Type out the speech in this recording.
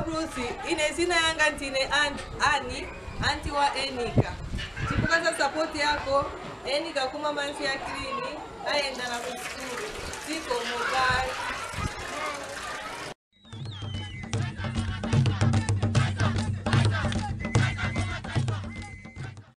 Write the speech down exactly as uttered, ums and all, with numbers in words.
Rusi ine zina yanga ntine Ani anti wa Enika chipukaza support yako Enika kuma mansi ya klini aenda na kuskuru siko mobile